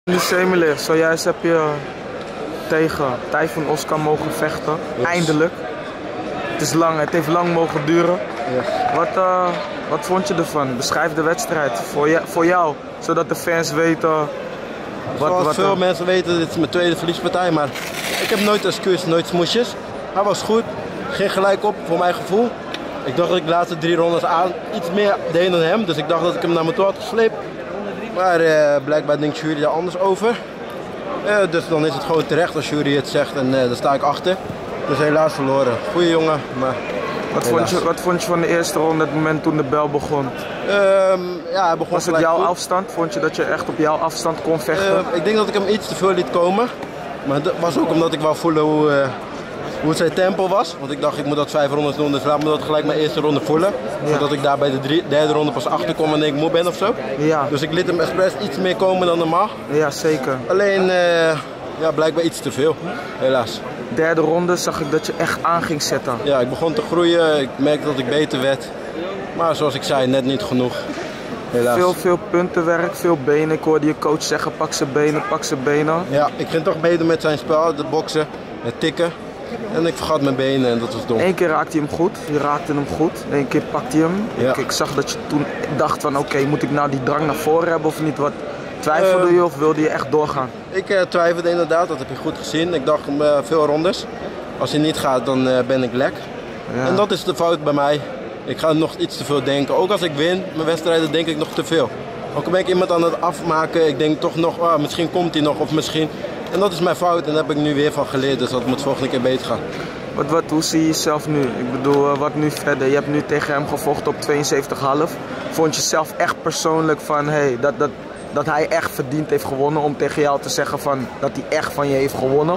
Semele, zojuist heb je tegen Tayfun Oscar mogen vechten. Yes. Eindelijk. Het heeft lang mogen duren. Yes. Wat vond je ervan? Beschrijf de wedstrijd voor jou, zodat de fans weten. Zoals veel mensen weten, dit is mijn tweede verliespartij, maar ik heb nooit excuus, nooit smoesjes. Hij was goed, ging gelijk op voor mijn gevoel. Ik dacht dat ik de laatste 3 rondes iets meer deed dan hem, dus ik dacht dat ik hem naar me toe had gesleept. Maar blijkbaar denkt jury daar anders over. Dus dan is het gewoon terecht als jury het zegt en daar sta ik achter. Dus helaas verloren. Goeie jongen, maar wat vond je van de eerste ronde, het moment toen de bel begon? Ja, hij begon. Was het jouw afstand? Vond je dat je echt op jouw afstand kon vechten? Ik denk dat ik hem iets te veel liet komen. Maar dat was ook omdat ik wou voelen hoe zijn tempo was. Want ik dacht ik moet dat 5 rondes doen, dus laat me dat gelijk mijn eerste ronde voelen. Ja. Zodat ik daar bij de derde ronde pas achter kom wanneer ik moe ben ofzo. Ja. Dus ik liet hem expres iets meer komen dan normaal. Ja, zeker. Alleen, ja, blijkbaar iets te veel, helaas. Derde ronde zag ik dat je echt aan ging zetten. Ja, ik begon te groeien, ik merkte dat ik beter werd. Maar zoals ik zei, net niet genoeg. Helaas. Veel puntenwerk, veel benen. Ik hoorde je coach zeggen, pak zijn benen, pak zijn benen. Ja, ik ging toch beter met zijn spel, het boksen, het tikken. En ik vergat mijn benen en dat was dom. Eén keer raakte hij hem goed, je raakte hem goed. Eén keer pakte hij hem. Ja. Ik zag dat je toen dacht van oké, moet ik nou die drang naar voren hebben of niet? Wat twijfelde je of wilde je echt doorgaan? Ik twijfelde inderdaad, dat heb je goed gezien. Ik dacht veel rondes. Als hij niet gaat, dan ben ik lek. Ja. En dat is de fout bij mij. Ik ga nog iets te veel denken. Ook als ik win, mijn wedstrijden denk ik nog te veel. Ook al ben ik iemand aan het afmaken, ik denk toch nog, misschien komt hij nog of misschien. En dat is mijn fout en daar heb ik nu weer van geleerd, dus dat moet volgende keer beter gaan. Hoe zie je jezelf nu? Ik bedoel, wat nu verder? Je hebt nu tegen hem gevochten op 72,5. Vond je zelf echt persoonlijk van, hey, dat hij echt verdiend heeft gewonnen om tegen jou te zeggen van, dat hij echt van je heeft gewonnen?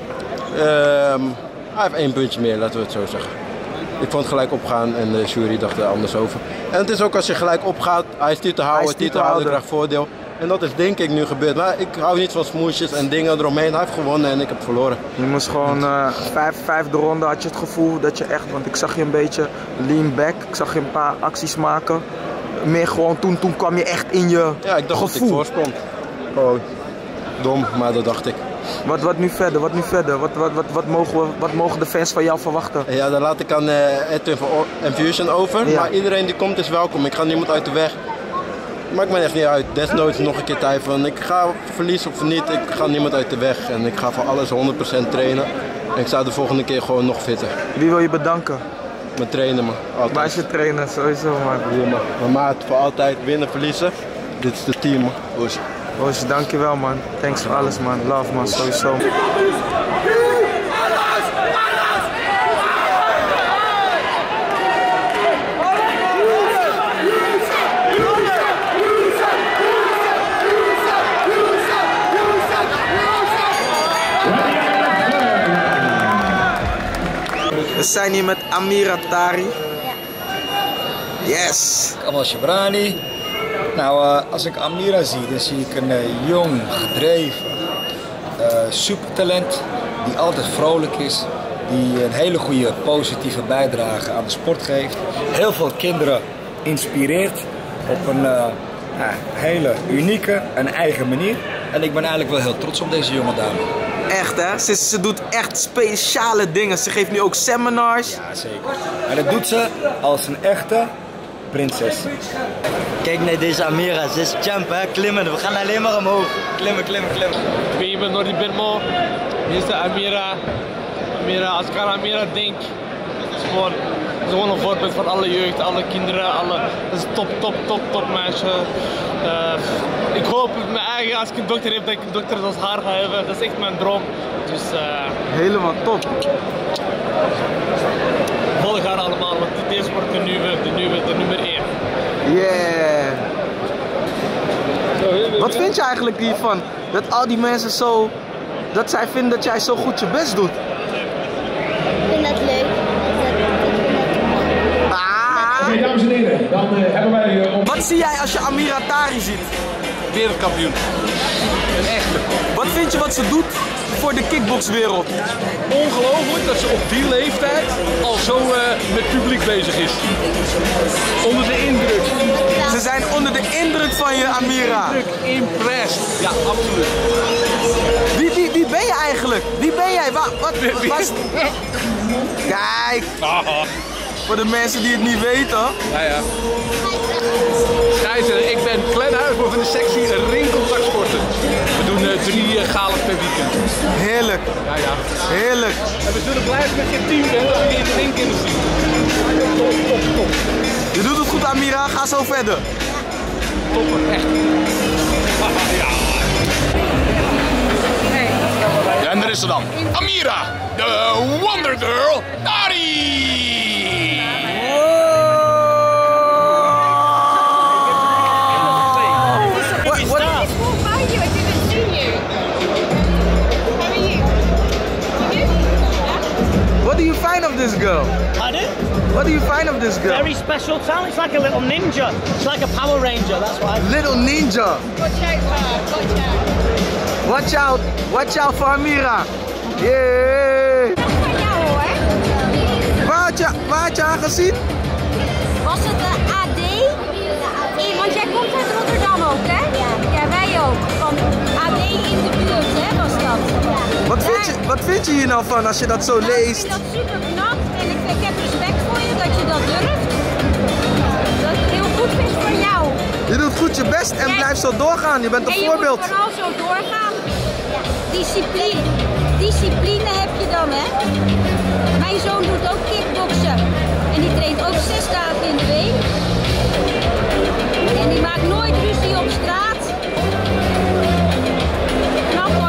Hij heeft 1 puntje meer, laten we het zo zeggen. Ik vond het gelijk opgaan en de jury dacht er anders over. En het is ook als je gelijk opgaat, hij is titelhouder, krijgt voordeel. En dat is denk ik nu gebeurd. Maar ik hou niet van smoesjes en dingen eromheen. Hij heeft gewonnen en ik heb verloren. Je moest gewoon vijfde ronde had je het gevoel dat je echt, want ik zag je een beetje lean back. Ik zag je een paar acties maken. Meer gewoon toen kwam je echt in je Ja, ik dacht gevoel. Dat ik voorsprong. Gewoon dom, maar dat dacht ik. Wat nu verder? Wat mogen de fans van jou verwachten? Ja, dan laat ik aan Edwin van Enfusion over. Ja. Maar iedereen die komt is welkom. Ik ga niemand uit de weg. Maakt me echt niet uit. Desnoods nog een keer Tayfun. Ik ga verliezen of niet. Ik ga niemand uit de weg. En ik ga voor alles 100% trainen. En ik sta de volgende keer gewoon nog fitter. Wie wil je bedanken? Mijn trainer, man. Altijd. Waar is je trainer? Sowieso, man. Hier, man. Mijn maat voor altijd winnen, verliezen. Dit is de team, man. Oosje, dankjewel, man. Thanks voor alles, man. Love, man. Sowieso. We zijn hier met Amir Attari. Yes! Kamal Shabrani. Nou, als ik Amira zie, dan zie ik een jong, gedreven, supertalent die altijd vrolijk is, die een hele goede positieve bijdrage aan de sport geeft. Heel veel kinderen inspireert op een hele unieke en eigen manier. En ik ben eigenlijk wel heel trots op deze jonge dame. Echt hè? Ze doet echt speciale dingen. Ze geeft nu ook seminars. Ja, zeker. En dat doet ze als een echte prinses. Kijk naar deze Amira, ze is champ hè, klimmen. We gaan alleen maar omhoog. Klimmen. Ik ben Nordi Benmo. Dit is de Amira. Als ik aan Amira denk, het is gewoon een voorbeeld van alle jeugd, alle kinderen, dat is top meisje. Ik hoop mijn eigen, als ik een dokter heb, dat ik een dokter zoals haar ga hebben. Dat is echt mijn droom. Dus, helemaal top. Volg haar allemaal, want deze wordt de nummer 1. Yeah. Wat vind je eigenlijk hiervan? Dat al die mensen zo, dat zij vinden dat jij zo goed je best doet? Ik vind dat leuk. Oké, dames en heren, dan hebben wij... Wat zie jij als je Amir Attari ziet? Wereldkampioen. Een echte. Wat vind je wat ze doet voor de kickboxwereld? Ongelooflijk dat ze op die leeftijd al zo met publiek bezig is. Onder de indruk. Ze zijn onder de indruk van je, Amira. Impressed. Ja, absoluut. Wie ben je eigenlijk? Wie ben jij? Wat? Kijk. Voor de mensen die het niet weten. Ja. Scheiße, ik ben Glenn Huisman van de sectie ringcontactsporten. We doen 3 galas per weekend. Heerlijk. Ja. Heerlijk. En we zullen blijven met je team bent als we je in de ring kunnen zien. Top. Je doet het goed, Amira. Ga zo verder. Topper, echt. Ja. Ja, en daar is ze dan. Amira, de Wonder Girl, Dari! What do you find of this girl? Pardon? What do you find of this girl? Very special talent. It's like a little ninja. It's like a Power Ranger, that's why. Little ninja. Watch out. Watch out for Amira. Yeah. Dat is van jou hoor. Waar had je haar gezien? Was het de AD? Want jij komt uit Rotterdam ook, hè? Ja, wij ook. Van AD in de buurt, hè, was dat. Wat vind je hier nou van als je dat zo leest? Ik vind dat super knap en ik heb respect voor je dat je dat durft. Dat ik het heel goed vind voor jou. Je doet goed je best en blijf zo doorgaan. Je bent een voorbeeld. En je moet vooral zo doorgaan. Discipline heb je dan, hè? Mijn zoon doet ook kickboksen. En die traint ook 6 dagen in de week. En die maakt nooit ruzie op straat. Knap hoor.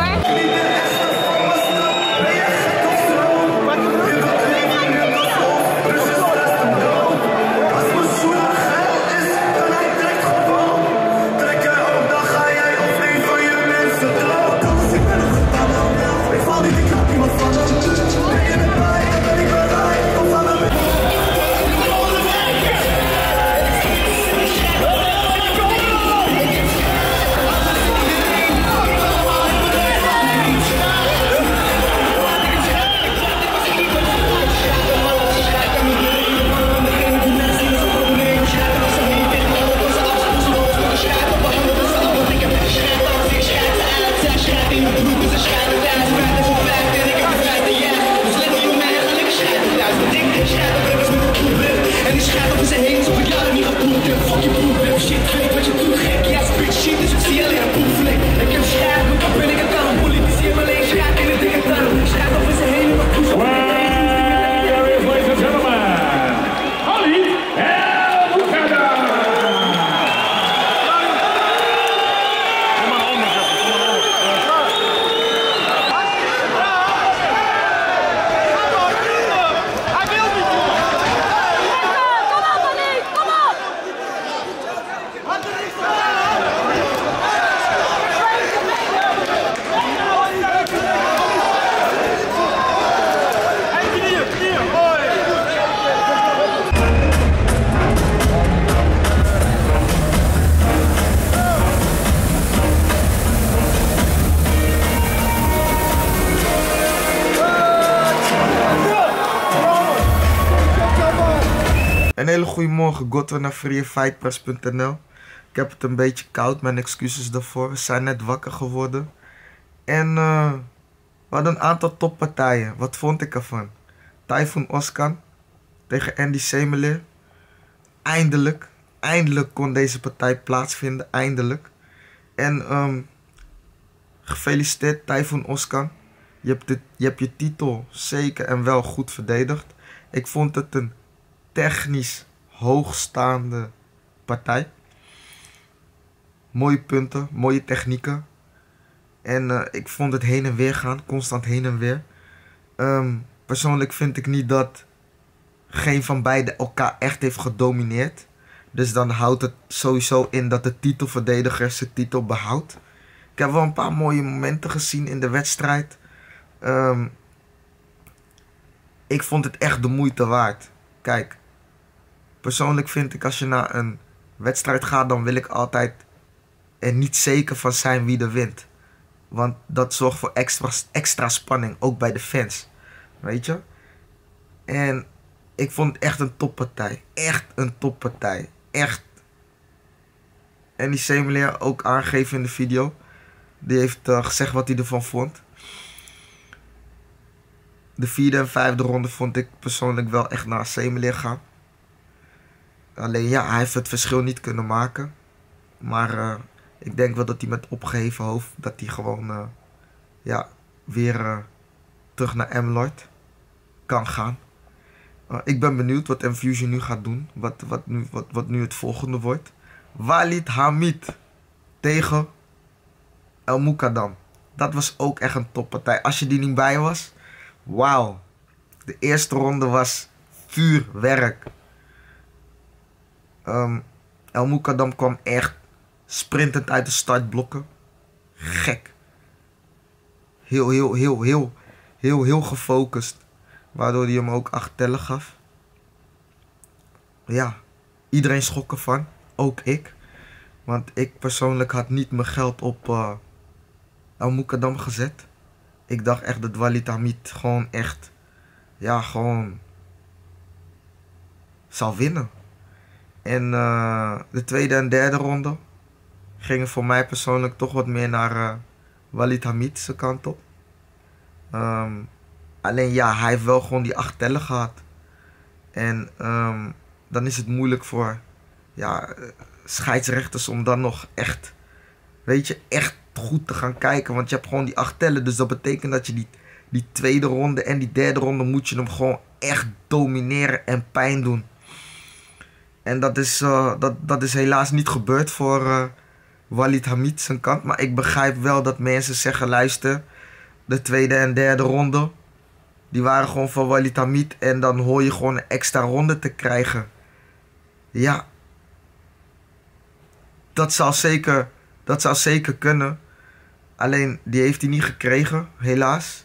Een hele goede morgen, Godwin naar freefightpress.nl. Ik heb het een beetje koud, mijn excuses daarvoor. We zijn net wakker geworden. En we hadden een aantal toppartijen. Wat vond ik ervan? Tayfun Özkan tegen Andy Semeleer. Eindelijk kon deze partij plaatsvinden, eindelijk. En gefeliciteerd Tayfun Özkan. Je hebt je titel zeker en wel goed verdedigd. Ik vond het een technisch hoogstaande partij. Mooie punten, mooie technieken. En ik vond het heen en weer gaan, constant heen en weer. Persoonlijk vind ik niet dat geen van beiden elkaar echt heeft gedomineerd. Dus dan houdt het sowieso in dat de titelverdediger zijn titel behoudt. Ik heb wel een paar mooie momenten gezien in de wedstrijd. Ik vond het echt de moeite waard. Kijk, persoonlijk vind ik als je naar een wedstrijd gaat, dan wil ik altijd er niet zeker van zijn wie er wint. Want dat zorgt voor extra spanning, ook bij de fans. Weet je? En ik vond het echt een toppartij. Echt een toppartij. Echt. Andy Semelier ook aangegeven in de video. Die heeft gezegd wat hij ervan vond. De 4e en 5e ronde vond ik persoonlijk wel echt naar Semelier gaan. Alleen ja, hij heeft het verschil niet kunnen maken. Maar ik denk wel dat hij met opgeheven hoofd, dat hij gewoon weer terug naar M-Lloyd kan gaan. Ik ben benieuwd wat M-Fusion nu gaat doen. Wat nu het volgende wordt. Walid Hamid tegen El Moukadam. Dat was ook echt een toppartij. Als je die niet bij was, wauw. De eerste ronde was vuurwerk. El Moukadam kwam echt sprintend uit de startblokken. Gek. Heel gefocust. Waardoor hij hem ook 8 tellen gaf. Ja, iedereen schrok ervan. Ook ik. Want ik persoonlijk had niet mijn geld op El Moukadam gezet. Ik dacht echt dat Walid Hamid gewoon echt, ja, gewoon zou winnen. En de 2e en 3e ronde gingen voor mij persoonlijk toch wat meer naar Walid Hamid zijn kant op. Alleen ja, hij heeft wel gewoon die 8 tellen gehad. En dan is het moeilijk voor scheidsrechters om dan nog echt, weet je, echt goed te gaan kijken. Want je hebt gewoon die 8 tellen. Dus dat betekent dat je die 2e ronde en die 3e ronde moet je hem gewoon echt domineren en pijn doen. En dat is helaas niet gebeurd voor Walid Hamid zijn kant. Maar ik begrijp wel dat mensen zeggen, luister, de 2e en 3e ronde, die waren gewoon voor Walid Hamid. En dan hoor je gewoon een extra ronde te krijgen. Ja, dat zou zeker kunnen. Alleen, die heeft hij niet gekregen, helaas.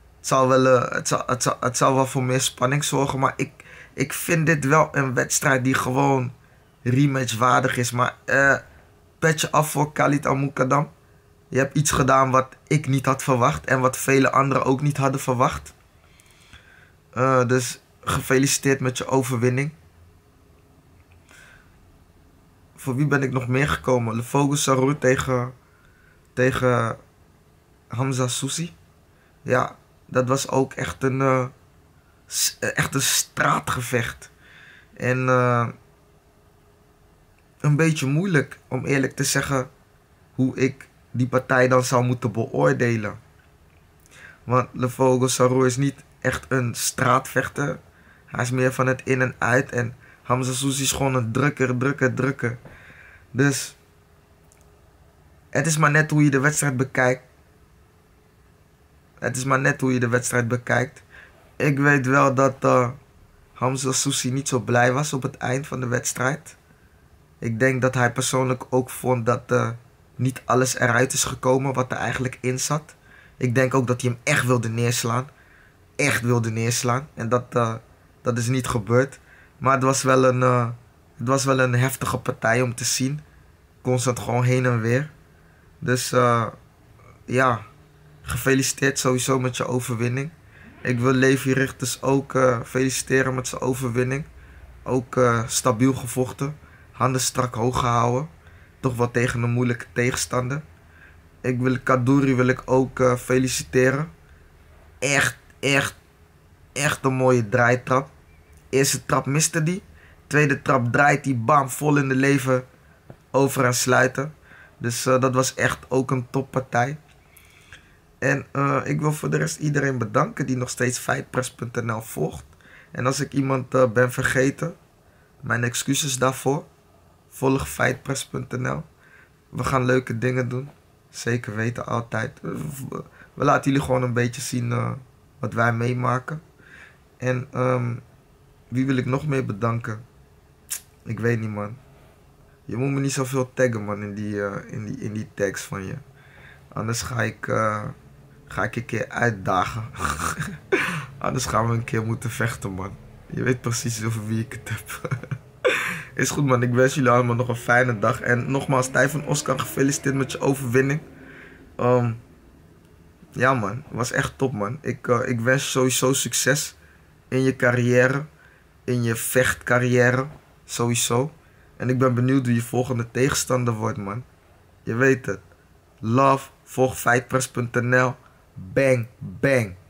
Het zal wel voor meer spanning zorgen. Maar ik vind dit wel een wedstrijd die gewoon rematch waardig is. Maar petje af voor Khalid El Moukadam. Je hebt iets gedaan wat ik niet had verwacht. En wat vele anderen ook niet hadden verwacht. Dus gefeliciteerd met je overwinning. Voor wie ben ik nog meer gekomen? Lefoglu Sarrour tegen Hamza Sousi. Ja, dat was ook echt een straatgevecht. En een beetje moeilijk, om eerlijk te zeggen, hoe ik die partij dan zou moeten beoordelen. Want Lefoglu Sarrour is niet echt een straatvechter. Hij is meer van het in en uit. En Hamza Sousi is gewoon een drukker. Dus het is maar net hoe je de wedstrijd bekijkt. Ik weet wel dat Hamza Sousi niet zo blij was op het eind van de wedstrijd. Ik denk dat hij persoonlijk ook vond dat niet alles eruit is gekomen wat er eigenlijk in zat. Ik denk ook dat hij hem echt wilde neerslaan. En dat is niet gebeurd. Maar het was wel een heftige partij om te zien. Constant gewoon heen en weer. Dus ja, gefeliciteerd sowieso met je overwinning. Ik wil Levi Rigters ook feliciteren met zijn overwinning. Ook stabiel gevochten. Handen strak hoog gehouden. Toch wel tegen een moeilijke tegenstander. Kaddouri wil ik ook feliciteren. Echt een mooie draaitrap. Eerste trap miste die. Tweede trap draait die, bam, vol in de lever over en sluiten. Dus dat was echt ook een toppartij. En ik wil voor de rest iedereen bedanken die nog steeds Fightpress.nl volgt. En als ik iemand ben vergeten, mijn excuses daarvoor. Volg Fightpress.nl. We gaan leuke dingen doen. Zeker weten, altijd. We laten jullie gewoon een beetje zien wat wij meemaken. En wie wil ik nog meer bedanken? Ik weet niet, man. Je moet me niet zoveel taggen, man, in die tags van je. Anders ga ik een keer uitdagen. Anders gaan we een keer moeten vechten, man. Je weet precies over wie ik het heb. Is goed, man. Ik wens jullie allemaal nog een fijne dag. En nogmaals, Typhon Oscar, gefeliciteerd met je overwinning. Ja, man. Het was echt top, man. Ik wens je sowieso succes in je carrière. In je vechtcarrière. Sowieso. En ik ben benieuwd wie je volgende tegenstander wordt, man. Je weet het. Love, volg fightpress.nl. Bang, bang.